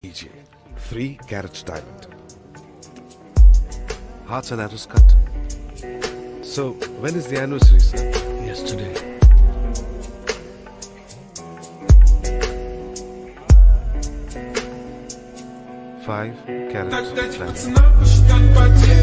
EJ, free carriage diamond. Hearts and arrows cut. So, when is the anniversary, sir? Yesterday. Five carats.